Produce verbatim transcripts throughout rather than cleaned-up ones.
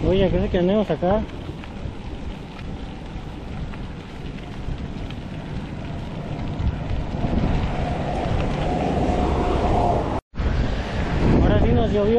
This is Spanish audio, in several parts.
Oye, ¿crees que andemos acá? Ahora sí nos llovió.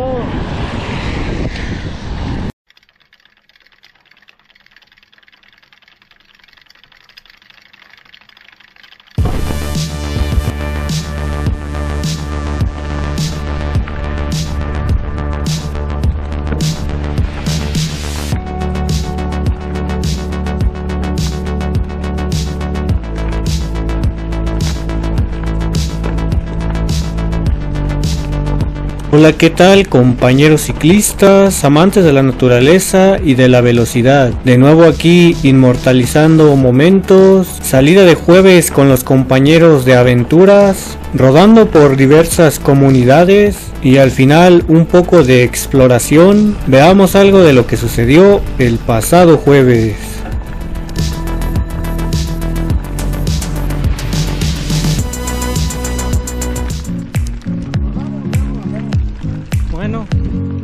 Hola, ¿qué tal, compañeros ciclistas, amantes de la naturaleza y de la velocidad? De nuevo aquí, inmortalizando momentos, salida de jueves con los compañeros de aventuras, rodando por diversas comunidades y al final un poco de exploración. Veamos algo de lo que sucedió el pasado jueves. Bueno,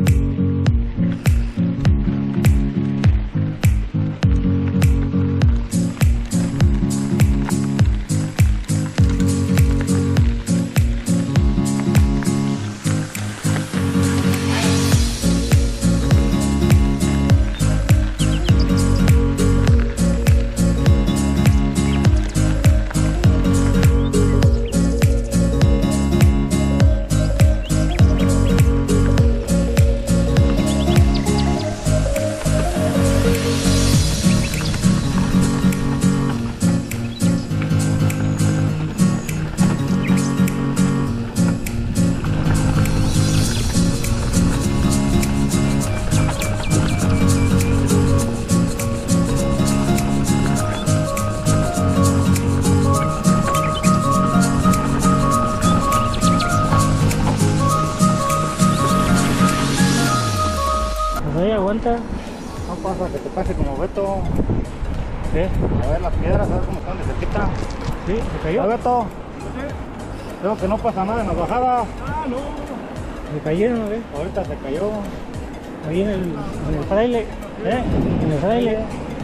pues ahí aguanta. No pasa que te pase como Beto. ¿Qué? A ver las piedras, a ver cómo están de cerquita. ¿Sí? ¿Se ¿Ya, cayó? Beto? Creo que no pasa nada en la bajada. Ah, no. ¿Se cayeron o qué? Ahorita se cayó. Ahí en el, en el fraile. ¿Eh? En el fraile.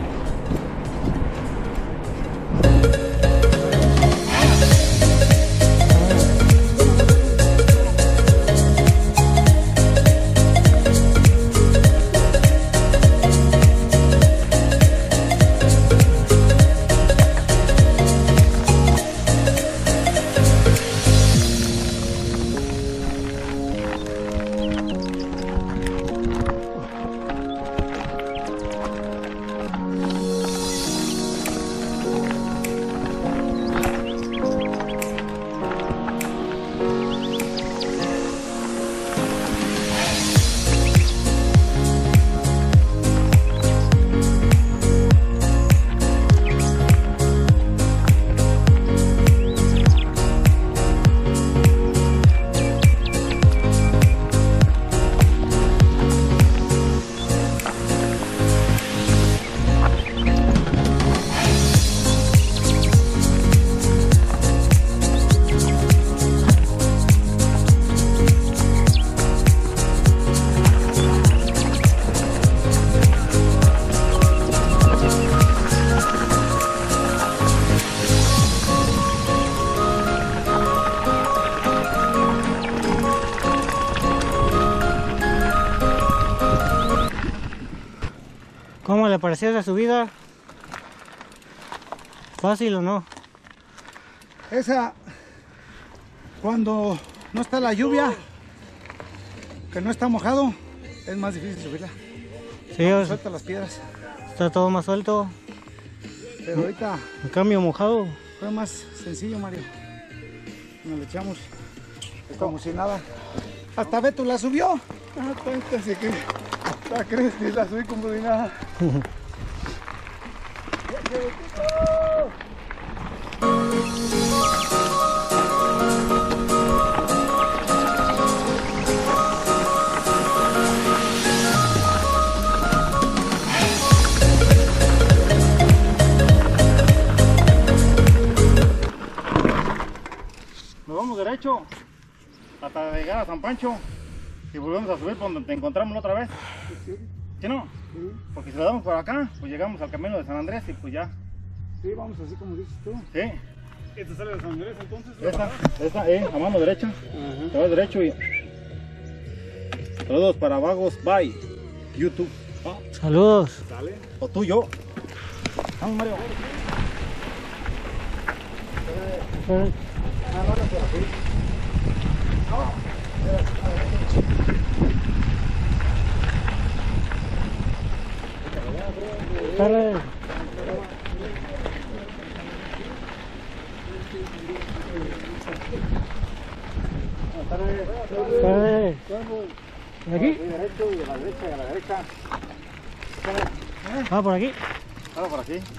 ¿Cómo le pareció esa subida? ¿Fácil o no? Esa, cuando no está la lluvia, que no está mojado, es más difícil subirla. Sí, o sea, Suelta las piedras. está todo más suelto. Pero ahorita En cambio mojado. fue más sencillo, Mario. Nos le echamos como si nada. Hasta Beto la subió. Ah, tanto, así que la crees que la subí como si nada. Nos vamos derecho hasta llegar a San Pancho y volvemos a subir por donde te encontramos la otra vez. ¿Sí no? Sí, Porque si lo damos por acá, pues llegamos al camino de San Andrés y pues ya. sí, vamos así como dices tú. Sí. ¿Esta sale de San Andrés entonces? Esta, esta, eh, a mano derecha. Ajá. Te vas derecho y. Saludos para Vagos by YouTube. Ah, Saludos. ¿Sale? o tú y yo. Vamos, Mario. Dale. Dale. ¿Por aquí? Derecho y a la derecha y a la derecha. Ah, por aquí. Ahora por aquí.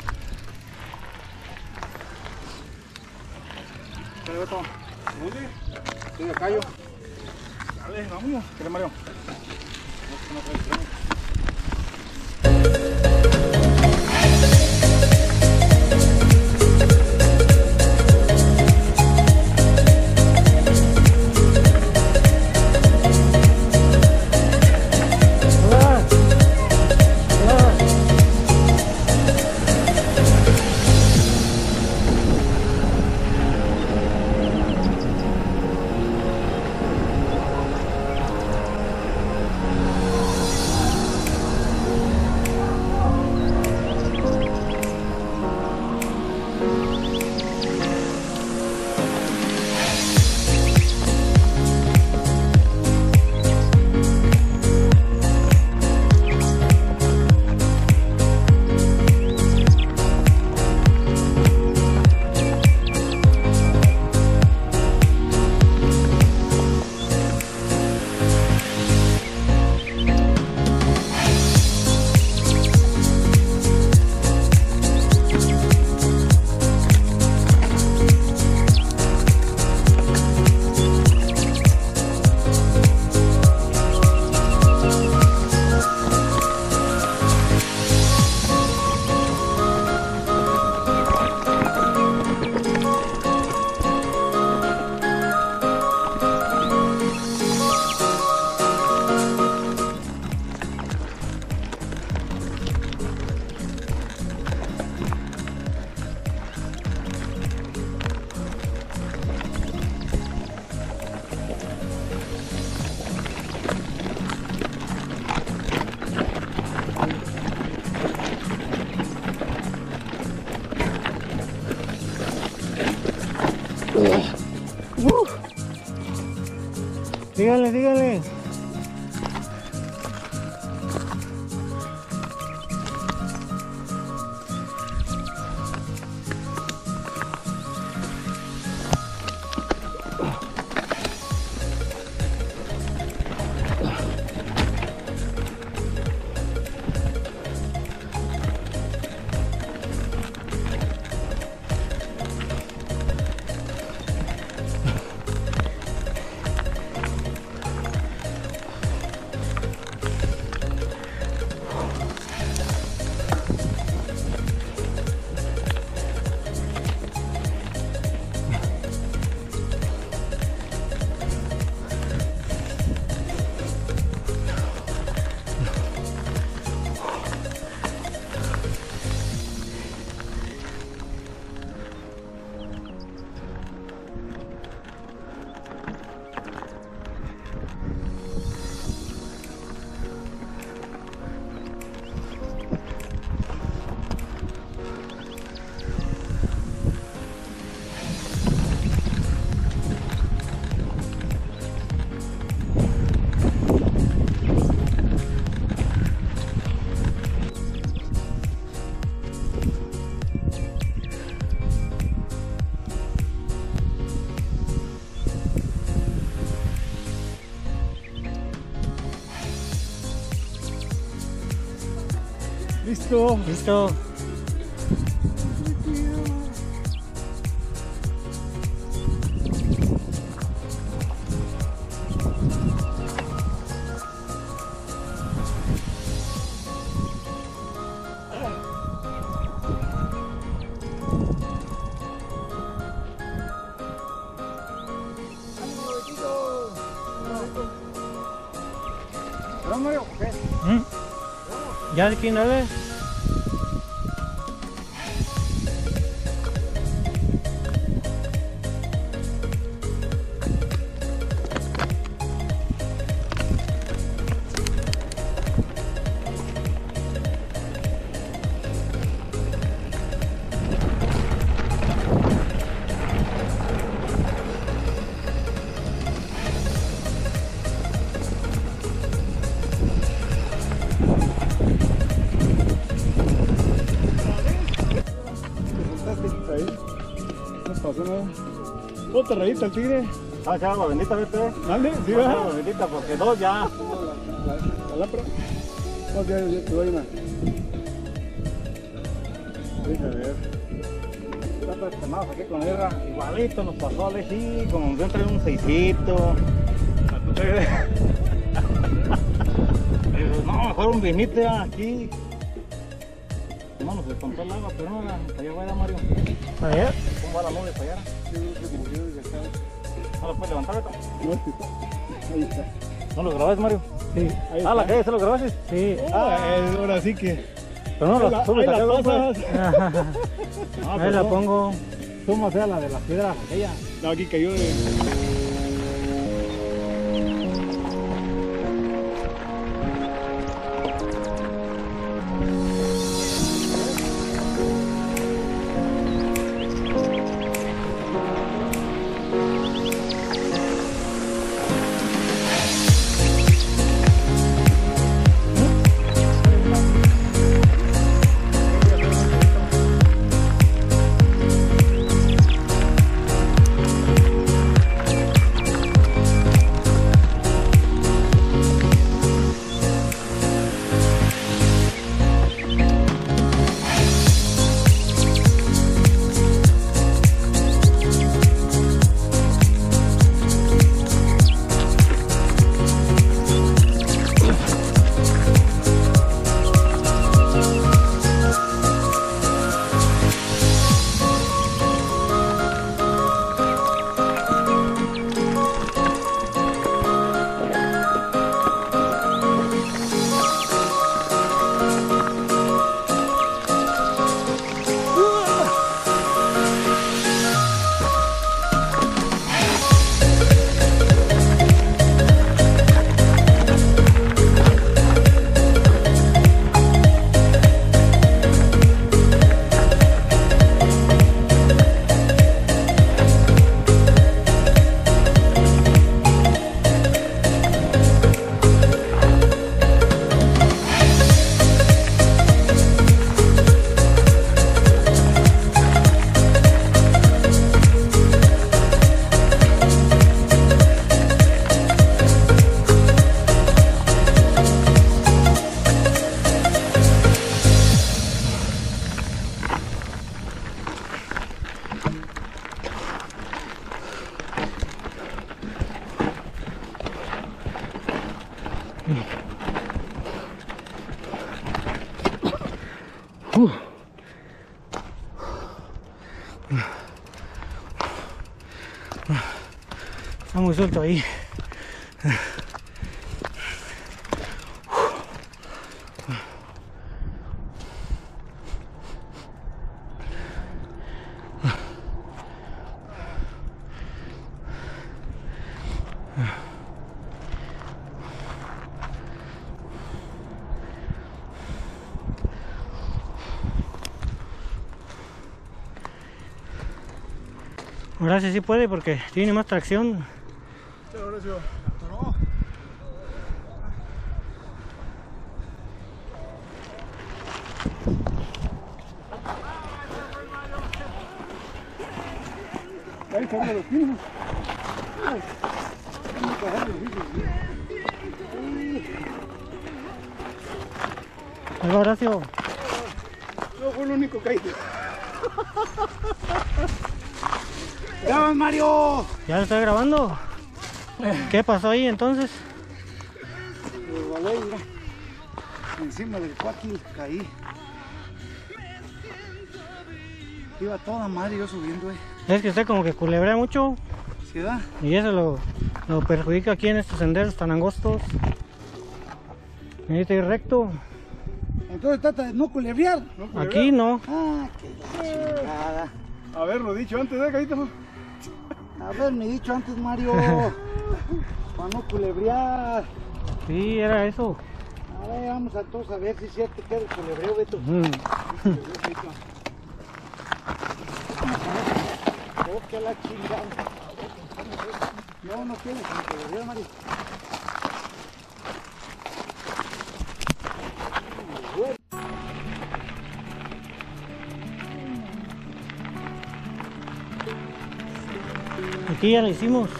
Dale, Beto. ¿Dónde? Estoy de callo. Dale, vamos. ¿Quieres, Mario? No, no traes freno. Hola. Hola. Dígale, dígale. Listo. Listo. ¿Verdad, Mario? ¿Qué? ¿Mm? ¿Ya de quién dale? Ahí. No pasó nada. Otra rayita el tigre. Ah, echar agua bendita, vete. Dale, sí, Echar va. agua bendita porque dos ya. La, la, la lámpara. No, ya, ya te doy una. Deja ver. Tantos quemados aquí con guerra. Igualito nos pasó, Ale, sí, como yo entré en un seisito. No, mejor un vinito ya aquí. No nos descontó el agua, pero no, la, para allá va Mario. ¿Para allá? ¿Cómo va la nube para allá? ¿No lo puedes levantar, Beto? No, sí está. Ahí está. ¿No lo grabaste, Mario? Sí. Ahí Ah, la está. calle, ¿se lo grabaste? Sí. Ah, eh, ahora sí que. Pero no Ahí la la, subes ahí acá, la ¿no? pasas. Ah, Ahí pues la no. pongo. Suma sea la de las piedras aquella. No, aquí cayó de. Uh. Está muy suelto ahí. Ahora sí sí puede porque tiene más tracción. Horacio, atoró. Ahí están los pinos. Ay, vamos a bajar los pinos. Ahí va Horacio. No fue el único que hice. ¡Graba, Mario! ¿Ya lo está grabando? ¿Qué pasó ahí entonces? Me resbalé, mira. Encima del cuaqui caí. Iba toda madre yo subiendo, eh. Es que usted como que culebrea mucho ¿Sí da? y eso lo, lo perjudica aquí en estos senderos tan angostos. Necesita ir recto. Entonces trata de no culebrear. No, pues, Aquí no. Ah, qué chingada. Haberlo dicho antes, ¿eh, Caíto? Haberme dicho antes, Mario. Para no culebrear. Sí, era eso. A ver, vamos a todos a ver si es cierto que es el culebreo, Beto. Mm. Oh, que la chingada. No, no tienes el culebreo, Mario. Aquí ya lo hicimos.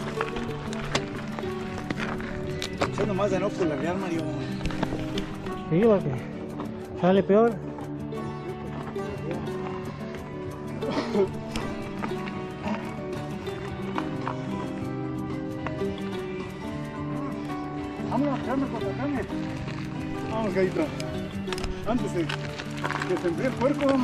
Eso nomás de no culebrear, Mario. Sí, porque sale peor. Vámonos, carne con la carne. Vamos, Caíto. Antes de que se enfríe el puerco, vamos.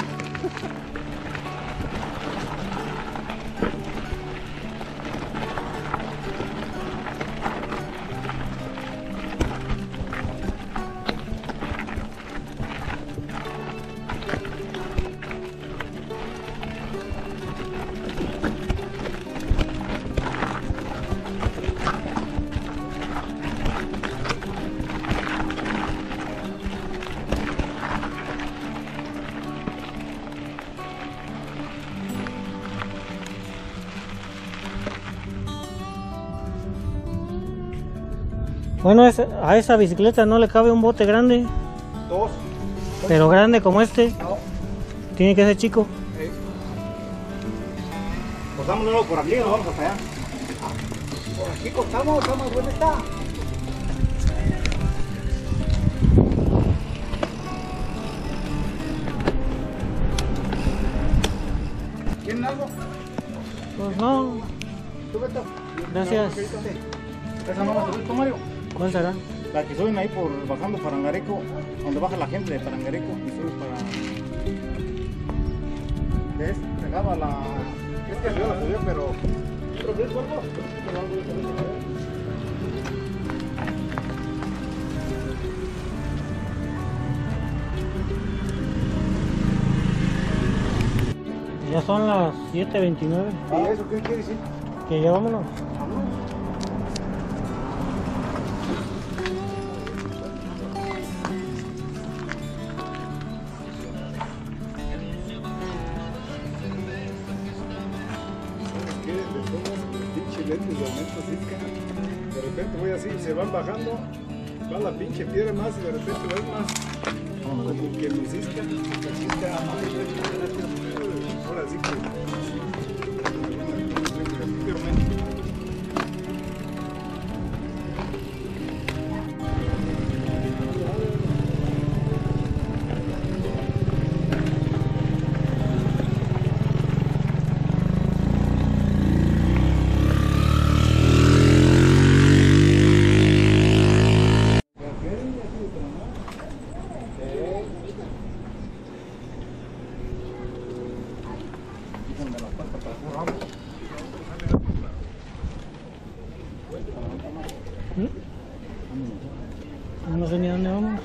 Bueno, esa- a esa bicicleta no le cabe un bote grande, Dos. pero grande como este. No. Tiene que ser chico. Pues vámonos por aquí, nos vamos hasta allá. Por aquí cortamos, vamos, ¿dónde está? ¿Tienen algo? Pues no, ¿Tú, Beto? gracias. Esa no la subiste tú, Mario. ¿Cuál será? La que suben ahí por bajando Parangareco, donde baja la gente de Parangareco y subes para. Que es pegaba la. Es que arriba la subió, pero. ¿Pero qué es cuerpo? Ya son las siete veintinueve. ¿Y eso qué quiere decir? Que ya vámonos. ¿Qué? Le pongo el pinche lente de aumento así, cara. De repente voy así, se van bajando, va la pinche piedra más y de repente ves más. Como que me hiciste, la chica, ahora sí que. No sé ni a dónde vamos.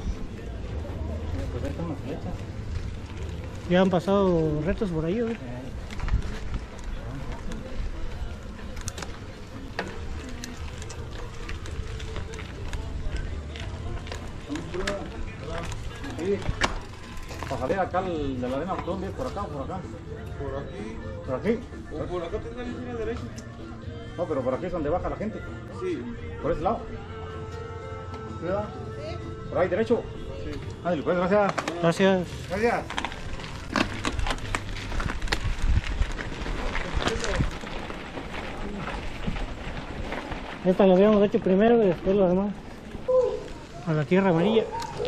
Ya han pasado retos por ahí, ¿eh? Para salir acá el de la arena, ¿por dónde es? ¿Por acá o por acá? Por aquí, ¿Por aquí? o por acá te sale una derecha. No, pero por aquí es donde baja la gente. Sí. Por ese lado. ¿Sí, verdad? Por ahí derecho. Sí. Ándale, pues, gracias. Gracias. Gracias. Esta lo habíamos hecho primero y después lo demás. A la tierra amarilla.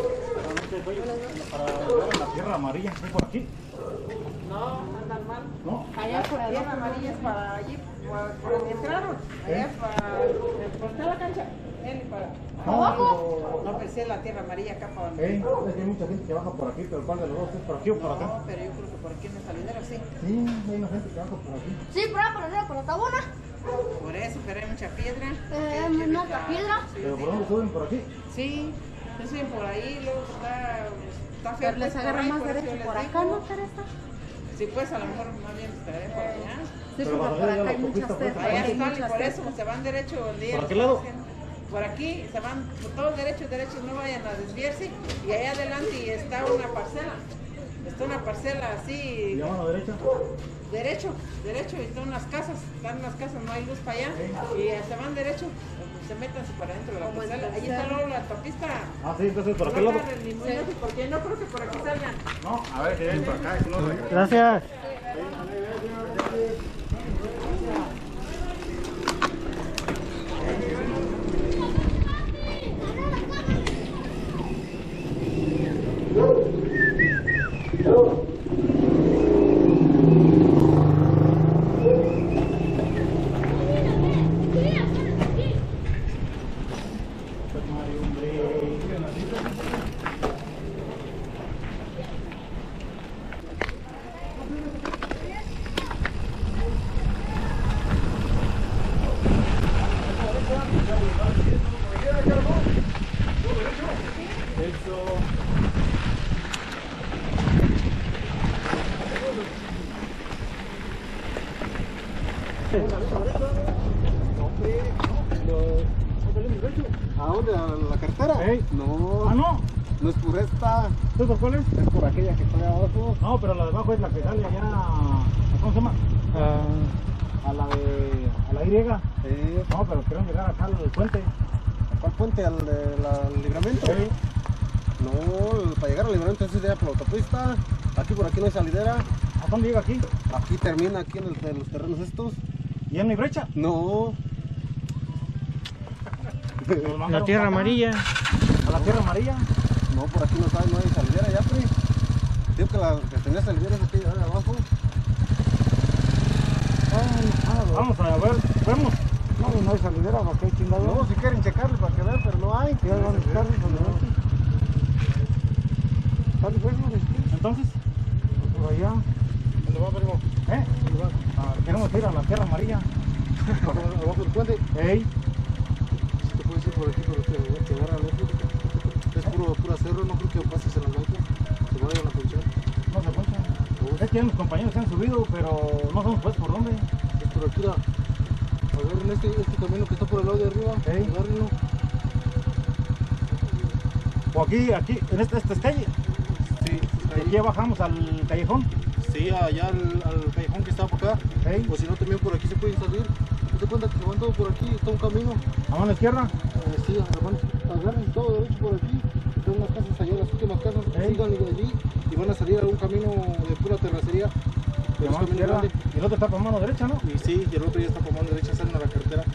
Para llegar a la tierra amarilla, ¿es por aquí? No, andan mal. ¿No? Allá por la tierra amarilla es para allí, por, por donde entraron. Allá es para, por toda la cancha. Él para abajo. No, pero sí es la tierra amarilla acá para donde. ¿Eh? Es que hay mucha gente que baja por aquí, pero ¿cuál de los dos es por aquí o por acá? No, pero yo creo que por aquí en el salidero sí. Sí, hay una gente que baja por aquí. Sí, por ahí, por arriba, por la tabona. Por eso, pero hay mucha piedra. Eh, Hay ¿una piedra? Sí, ¿Pero sí. por dónde suben por aquí? Sí, se suben por ahí, luego está está feo. Pero les pues, agarra ahí, más por eso derecho les por digo. acá, ¿no, Teresa? Sí, pues a lo mejor más bien estaré por allá. Sí, Pero porque vas a por ver ya acá la hay muchas autopista, pues, tercas. Allá hay están y muchas por eso tercas. se van derecho el día. ¿Por qué lado? Por aquí se van por todos derechos, derechos, no vayan a desviarse. Y allá adelante está una parcela. Está una parcela así. ¿Llaman a la derecha? Derecho, derecho, y están unas casas, están unas casas, no hay luz para allá. Y se van derecho, se metan para adentro de la Como en parcela. Ahí tercera. está luego la autopista. Ah, sí, entonces por No aquel lado. agarren ni muy lejos, porque no creo que por aquí salgan. No, a ver, si vienen por acá, si no regresan. Gracias. ¿A dónde? ¿A la carretera? Ey. No, Ah, no. no es por esta, ¿Tú por cuál es? es por aquella que está allá abajo. No, pero la de abajo es la que sale allá. ¿Cómo se llama? Ah, A la de. A la Y. Eh, No, pero queremos llegar acá al puente. ¿A cuál puente? ¿Al, de la- al libramiento? Sí. No, el- para llegar al libramiento es idea por la autopista. Aquí por aquí no hay salidera. ¿A dónde llega aquí? Aquí termina, aquí en, el, en los terrenos estos. ¿Y en mi brecha? No, Nos la mandaron tierra para acá, amarilla. A la tierra amarilla. no, por aquí no hay, no hay salidera ya, Pri. Digo que la que tenía salidera es aquí de abajo. Vamos a ver, vemos. No, no hay salidera, ¿para qué chingado? No, si quieren checarle para que vean, pero no hay. Ya van a buscar, ¿sale pues, no? Entonces, Por allá. ¿Dónde va, primo? ¿eh? Ah, queremos ir a la tierra amarilla. Abajo del puente. Ey, Te puedes ir por aquí, pero te voy a quedar a lejos. Es puro, pura cerro, no creo que pases en la blanca. Se vayan a ponchar. no se poncha. Es que ya mis compañeros se han subido, pero no sabemos pues por dónde. Es por aquí, la. Agarren este, este camino que está por el lado de arriba. Ey. Agárrenlo. O aquí, aquí, en esta, esta es calle. Sí, De aquí ya bajamos al callejón. sí, allá al, al callejón que está por acá. Ey, O si no, también por aquí se pueden salir. ¿Te cuenta que se van todo por aquí? Está un camino. a mano izquierda. Eh, sí, agarran, agarren todo derecho por aquí. Están las casas allá, las últimas casas. Ey. Síganle de allí y van a salir a un camino de pura terracería. De Pero es mano camino izquierda. grande. Y el otro está por mano derecha, ¿no? Y sí, y el otro ya está por mano derecha, salen a la carretera.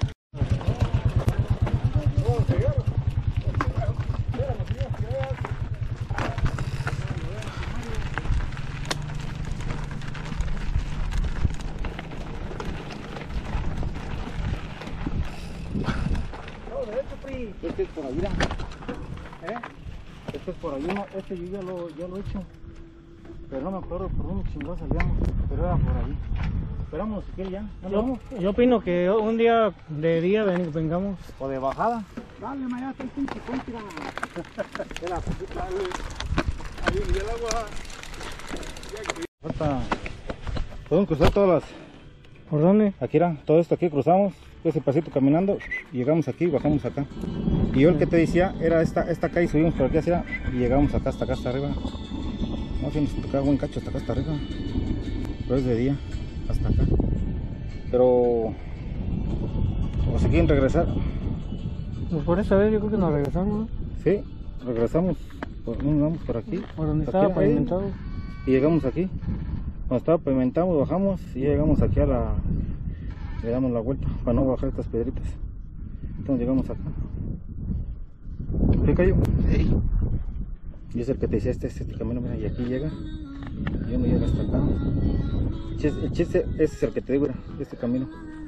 No, derecho, Pri. Este es por ahí, mira. ¿Eh? Este es por ahí, no, este yo ya lo, ya lo he hecho. Pero no me acuerdo por dónde chingados salíamos. Pero era por ahí. Esperamos si quiere ya. ¿Ya nos Yo, vamos? yo opino que un día de día ven- vengamos. O de bajada. Dale, mañana está el pinche contra. Era, dale. Ahí, y el agua. Falta. Podemos cruzar todas las. ¿Por dónde? Aquí era, todo esto aquí cruzamos, ese pasito caminando, y llegamos aquí y bajamos acá. Y yo el que te decía era esta, esta calle, subimos por aquí hacia y llegamos acá hasta acá hasta arriba. No sé, nos tocaba buen cacho hasta acá hasta arriba. Pero es de día, hasta acá. Pero o si quieren regresar, Pues por esa vez yo creo que nos regresamos, ¿no? sí, regresamos, por, nos vamos por aquí. Por donde hasta estaba aquí, pavimentado. ahí, y llegamos aquí. Cuando estaba pavimentado bajamos y ya llegamos aquí a la, le damos la vuelta para no bajar estas piedritas. Entonces llegamos acá. ¿Qué cayó? Ey. Y es el que te decía este, este camino, mira, y aquí llega. Y uno llega hasta acá. El chiste, el chiste, ese es el que te digo, mira, este camino.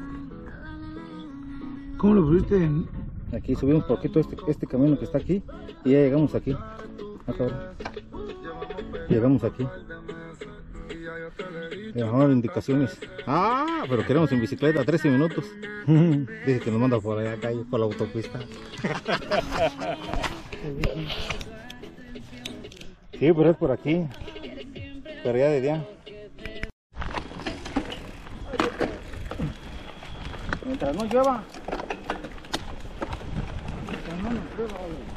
¿Cómo lo pusiste en...? Aquí subimos por aquí todo este, este camino que está aquí y ya llegamos aquí. Acá ahora. Llegamos aquí. Le dejaron indicaciones. Ah, pero queremos en bicicleta, trece minutos. Dice que nos manda por allá calle, por la autopista. Sí, pues es por aquí. Pero ya de día. Mientras no llueva. Mientras no nos llueva, oye.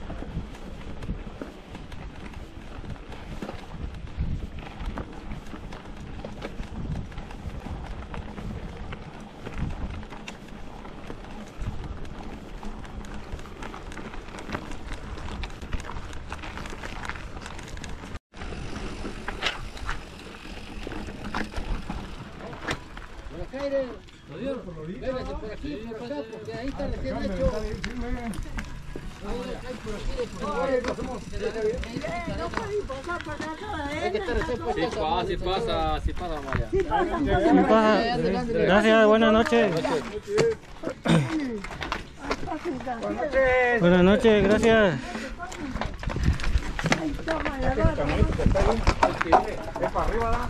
Véngase por aquí, por acá, porque ahí está recién hecho. Sí pasa, sí pasa, Maya. ¿Qué pasa? Gracias, buenas noches. Buenas noches, gracias. Es para arriba, ¿da?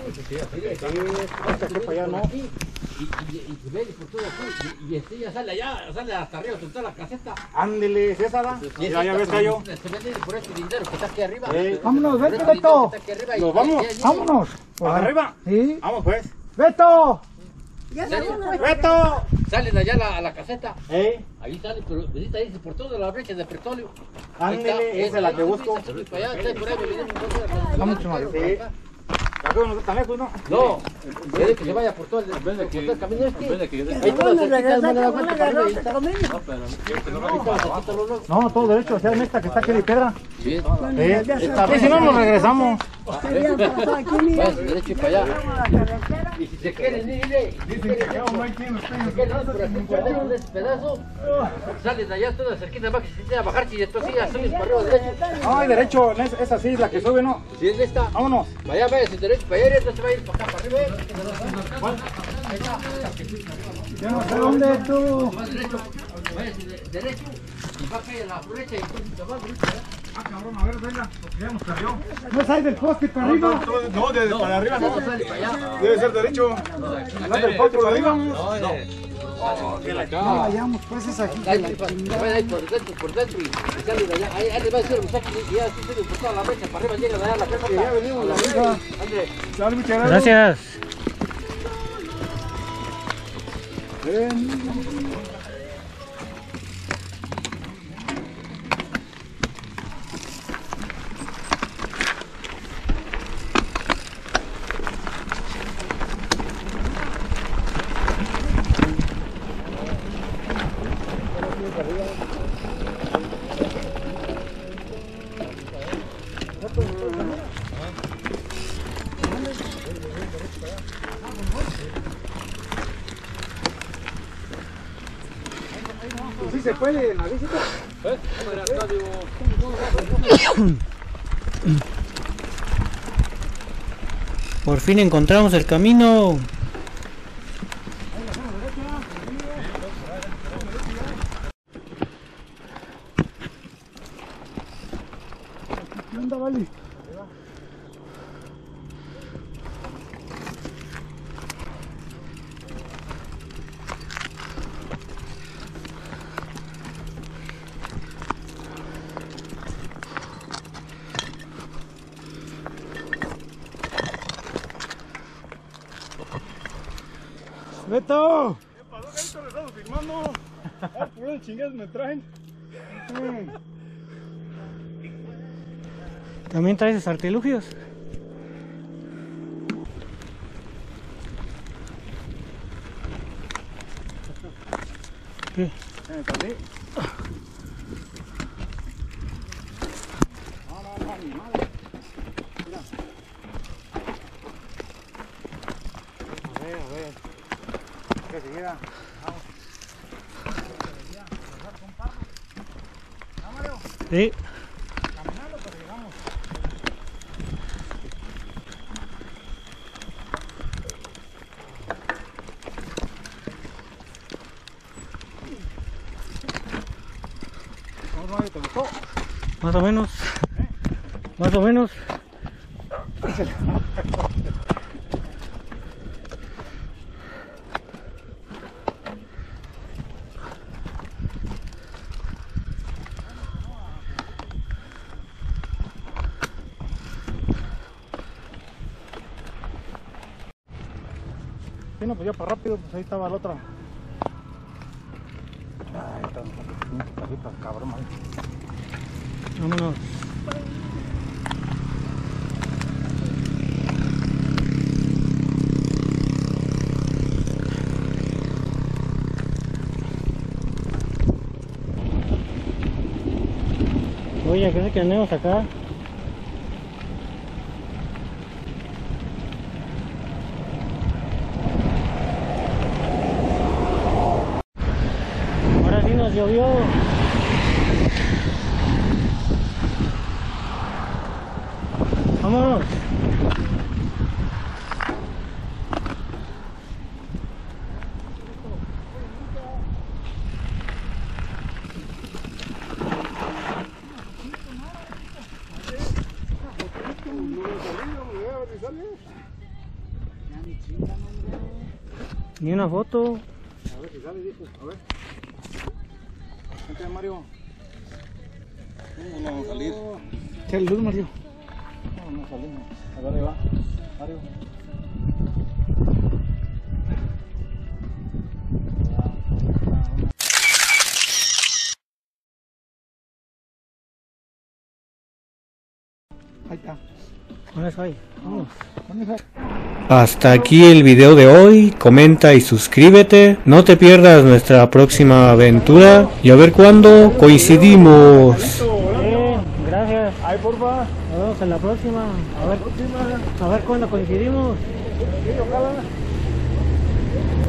Sí, para allá no. Y, y, y se ve por todo aquí, y, y este ya sale allá, sale hasta arriba, toda la caseta. Ándele, ¿es esa, da? Y Ya, ya ves, Cayo. Se vende por este lindero que está aquí arriba. Eh, Vámonos, Por vete, este lindero Beto. que está aquí arriba y- Nos vamos. y- y- Vámonos. ¿Para arriba? Sí. Vamos, pues. Beto. Salen, ¡Beto! salen allá a la, a la caseta. ¿Eh? Ahí sale, pero ahorita dice por todas las brechas de petróleo. Ándele, esa es la que busco. Para allá, está por ahí, viene un poco de- Vamos, chaval. Sí. Acá no está lejos, ¿no? No, quiere que se vaya por todo el, por todo el camino este. Ahí todas las cerquitas van a dar vuelta para arriba y ahí está. Ahí está la cerquita, los locos. No, todo derecho, o sea, en esta que está aquí de piedra. Bien. ¿Eh? Y si no, nos regresamos. Váyanse derecho y para allá. Y si se quieren ir, Dicen que acá no hay quien los se tenga. quieren ir por aquí, por dentro de ese pedazo, salen allá todas cerquitas, va que se tiene a bajar y después sigue a subir para arriba derecho. Ay, derecho, esa, esa sí, la que sube, ¿no? Si es de esta, Vámonos. para allá váyase derecho para allá y entonces va a ir para acá, para arriba. Yo no sé dónde tú. Va derecho, váyase de- derecho y va a caer a la derecha y entonces se va a derecha. Ah, cabrón, a ver, venga, porque ya nos perdió. No sales del poste para arriba. No, de para arriba no. Sale para allá. Debe ser derecho. No del poste para arriba. No vayamos, pues es aquí. Ahí, se va ahí por dentro, por dentro y, y sale de allá. Ahí, ahí le va a decir el muchacho y ya se sube por toda la brecha para arriba, llega de allá a la casa. Ya venimos, la vida. Ándale. Sale, muchas gracias. Gracias. Sí se puede en la visita. Por fin encontramos el camino. ¿Qué onda, Vali? Beto. ¿Qué pasó, Gaito? Le estamos filmando. Ah, por el chingados me traen. ¿También traes artilugios? ¿Qué? A ver, a ver. Que siguiera. Sí. ¿Cómo no? ¿Te gustó? Más o menos. Más o menos. no, pues ya para rápido, pues ahí estaba la otra. Ay, están casitas, cabrón, madre. Vámonos. Oye, ¿qué es que andemos acá? Ahora sí nos llovió. Vámonos. Ni una foto. A ver si sale, dijo. A ver. Vente, Mario. ¿Cómo no vamos a salir? Echa luz, Mario. No, no salimos. A ver, ahí va. Mario. Ahí está. ¿Dónde estoy? Vamos. Hasta aquí el video de hoy, comenta y suscríbete, no te pierdas nuestra próxima aventura y a ver cuándo coincidimos. Bien, gracias. Ay, porfa. Nos vemos en la próxima. A ver, a ver cuándo coincidimos. Sí, ojalá.